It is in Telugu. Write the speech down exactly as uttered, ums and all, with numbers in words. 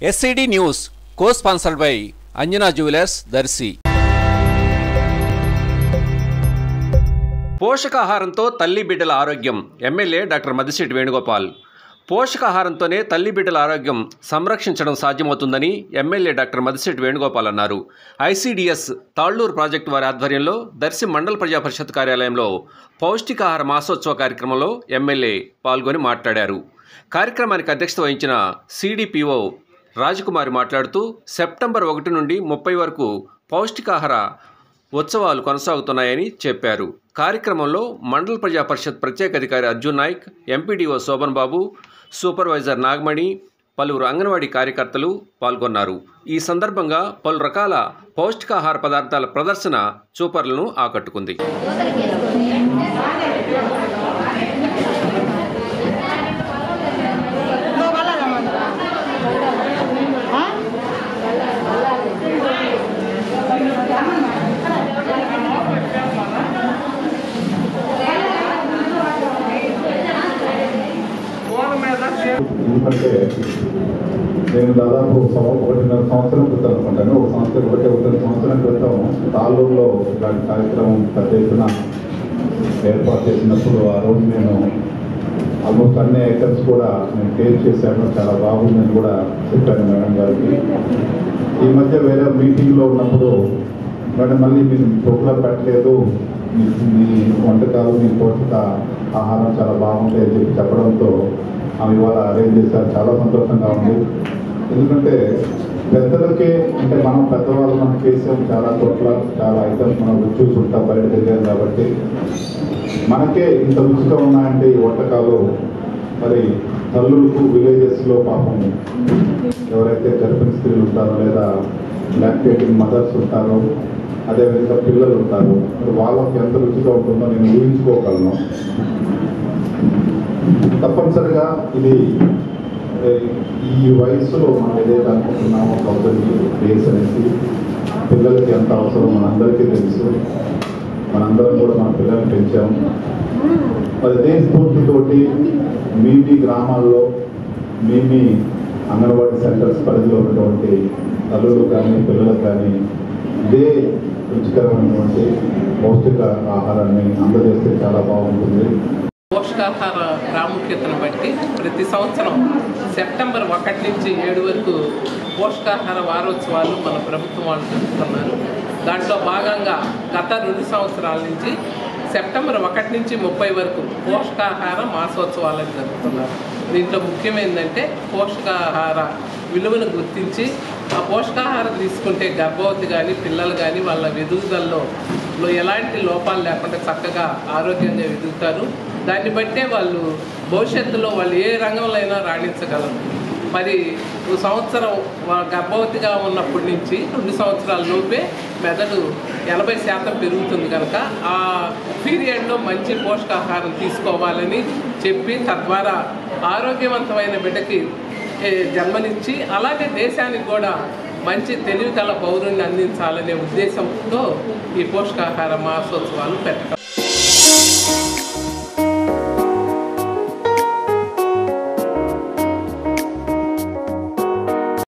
SCD news co sponsored by Anjana jewellers Darsi. పోషకాహారంతో తల్లి బిడ్డల ఆరోగ్యం ఎమ్మెల్యే డాక్టర్ మద్దిశెట్టి వేణుగోపాల్. పోషకాహారంతోనే తల్లి బిడ్డల ఆరోగ్యం సంరక్షించడం సాధ్యమవుతుందని ఎమ్మెల్యే డాక్టర్ మద్దిశెట్టి వేణుగోపాల్ అన్నారు. ఐసీడీఎస్ తాళ్లూరు ప్రాజెక్టు వారి ఆధ్వర్యంలో దర్శి మండల ప్రజాపరిషత్ కార్యాలయంలో పౌష్టికాహార మాసోత్సవ కార్యక్రమంలో ఎమ్మెల్యే పాల్గొని మాట్లాడారు. కార్యక్రమానికి అధ్యక్షత వహించిన సిడిపిఓ రాజకుమారి మాట్లాడుతూ సెప్టెంబర్ ఒకటి నుండి ముప్పై వరకు పౌష్టికాహార ఉత్సవాలు కొనసాగుతున్నాయని చెప్పారు. కార్యక్రమంలో మండల ప్రజా పరిషత్ ప్రత్యేక అధికారి అర్జున్ నాయక్, ఎంపీడీఓ శోభన్ బాబు, సూపర్వైజర్ నాగమణి, పలువురు అంగన్వాడీ కార్యకర్తలు పాల్గొన్నారు. ఈ సందర్భంగా పలు రకాల పౌష్టికాహార పదార్థాల ప్రదర్శన చూపర్లను ఆకట్టుకుంది. ఎందుకంటే నేను దాదాపు ఒకటిన్నర సంవత్సరం క్రితం అనుకుంటాను ఒక సంవత్సరం ఒకటి ఒకటి సంవత్సరం క్రితం తాళ్ళూరులో ఇలాంటి కార్యక్రమం పెద్ద ఎత్తున ఏర్పాటు చేసినప్పుడు ఆ రోజు నేను ఆల్మోస్ట్ అన్ని ఐటమ్స్ కూడా నేను టేస్ట్ చేశాను, చాలా బాగుందని కూడా చెప్పాను మేడం గారికి. ఈ మధ్య వేరే మీటింగ్లో ఉన్నప్పుడు మేడం మళ్ళీ మీరు ప్రోగ్రాం పెట్టలేదు, మీ వంటకాలు మీ పోషక ఆహారం చాలా బాగుంటాయి అని చెప్పి చెప్పడంతో ఆమె ఇవాళ అరేంజ్ చేశారు. చాలా సంతోషంగా ఉంది. ఎందుకంటే పెద్దలకే అంటే మనం పెద్దవాళ్ళు మనం చేసాం, చాలా చోట్ల చాలా ఐటమ్స్ మనం రుచి చూసుకుంటాం బయట తిరిగాం కాబట్టి మనకే ఇంత రుచిగా ఉన్నాయంటే ఈ వంటకాలు మరి తల్లులకు విలేజెస్లో పాపం ఎవరైతే గర్భిణీ స్త్రీలు ఉంటారో లేదా లాక్టేటింగ్ మదర్స్ ఉంటారో అదేవిధంగా పిల్లలు ఉంటారు, మరి వాళ్ళకి ఎంత రుచిగా ఉంటుందో నేను ఊహించుకోగలను. తప్పనిసరిగా ఇది ఈ వయసులో మనం ఏదైతే అనుకుంటున్నామో థౌసండ్ డేస్ అనేసి పిల్లలకి ఎంత అవసరం మనందరికీ తెలుసు. మనందరం కూడా మన పిల్లల్ని పెంచాము. మరి ఇదే స్ఫూర్తితోటి మీ మీ గ్రామాల్లో మీ మీ అంగన్వాడీ సెంటర్స్ పరిధిలో ఉన్నటువంటి తల్లులకు కానీ పిల్లలకు కానీ ఇదే రుచికరమైనటువంటి పౌష్టిక ఆహారాన్ని అందజేస్తే చాలా బాగుంటుంది. పోషకాహార ప్రాముఖ్యతను బట్టి ప్రతి సంవత్సరం సెప్టెంబర్ ఒకటి నుంచి ఏడు వరకు పోషకాహార వారోత్సవాలు మన ప్రభుత్వం వాళ్ళు జరుపుతున్నారు. దాంట్లో భాగంగా గత రెండు సంవత్సరాల నుంచి సెప్టెంబర్ ఒకటి నుంచి ముప్పై వరకు పోషకాహార మాసోత్సవాలను జరుపుతున్నారు. దీంట్లో ముఖ్యమైనదంటే పోషకాహార విలువను గుర్తించి ఆ పోషకాహారం తీసుకుంటే గర్భవతి కానీ పిల్లలు కానీ వాళ్ళ ఎదుగుదలలో ఎలాంటి లోపాలు లేకుండా చక్కగా ఆరోగ్యంగా ఎదుగుతారు. దాన్ని బట్టే వాళ్ళు భవిష్యత్తులో వాళ్ళు ఏ రంగంలో అయినా రాణించగలరు. మరి సంవత్సరం గర్భవతిగా ఉన్నప్పటి నుంచి రెండు సంవత్సరాల లోపే మెదడు ఎనభై శాతం పెరుగుతుంది కనుక ఆ పీరియడ్లో మంచి పోషకాహారం తీసుకోవాలని చెప్పి తద్వారా ఆరోగ్యవంతమైన బిడ్డకి జన్మనిచ్చి అలాగే దేశానికి కూడా మంచి తెలివికల పౌరుని అందించాలనే ఉద్దేశంతో ఈ పోషకాహార మాసోత్సవాలు పెట్టడం.